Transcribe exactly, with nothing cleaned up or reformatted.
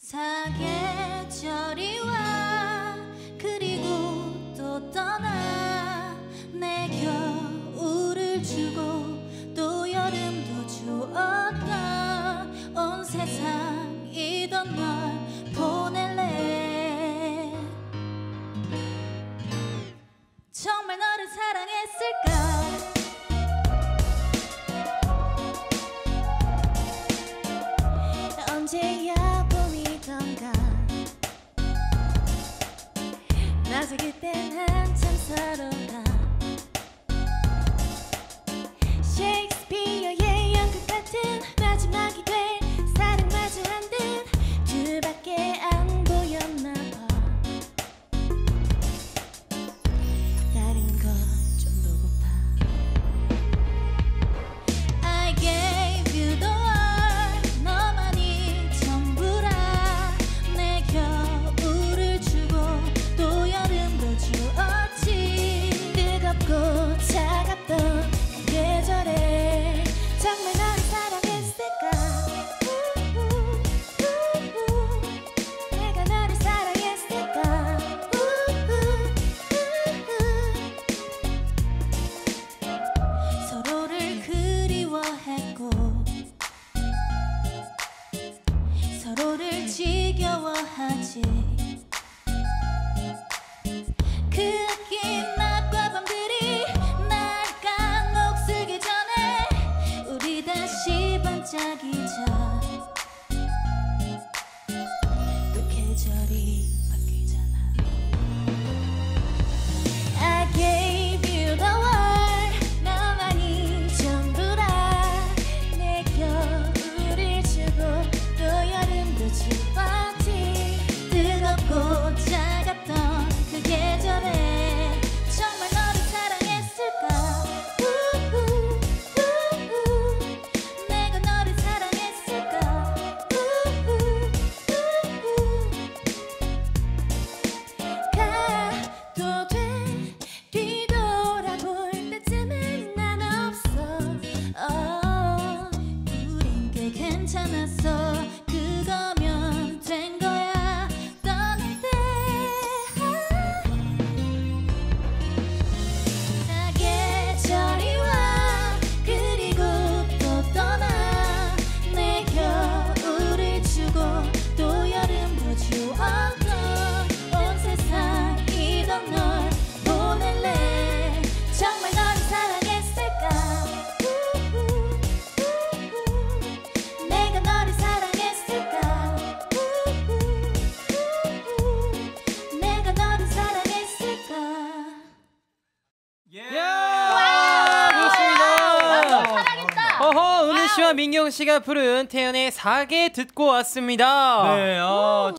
사계절이 와 그리고 또 떠나 내 겨울을 주고 또 여름도 주었다 온 세상이던 널 보낼래 정말 너를 사랑했을까 언제야 봄이던가 나도 그땐 한참 서로가 셰익스피어의 연극 같은 마지막이 될 사랑 마주한 듯 둘밖에 안 보였나 봐 다른 거 좀 보고파 I gave you the world 너만이 전부라 내 겨울을 주고 또 여름도 주었지 뜨겁고 차갑던 그 계절에 정말 너를 사랑했을까 우우우우 내가 너를 사랑했을까 우우우우 서로를 그리워했고 서로를 지겨워하지 그 긴 낮과 밤들이 날 까녹슬기 전에 우리 다시 반짝이자 또 계절이 바뀌잖아 I gave you the world 너만이 전부라 내 겨울을 주고 또 여름도 주었지 뜨겁고 차갑던 그 계절에 정말 너를 사랑했을까 우우우우 내가 너를 사랑했을까 우우우우 가도 돼 뒤돌아볼 때쯤엔 난 없어 어, 우린 꽤 괜찮았어 그거면 된 거야 떠날 때 사계절이 와 그리고 또 떠나 내 겨울을 주고 또 여름도 주었던 온 세상이던 널 보낼래 정말 너를 사랑했을까 우우우우 내가 너를 사랑했을까 우우우우 내가 너를 사랑했을까 예! 좋습니다. 사랑했다. 어허, 은우 씨와 민경 씨가 부른 태연의 사계 듣고 왔습니다. 네, 어,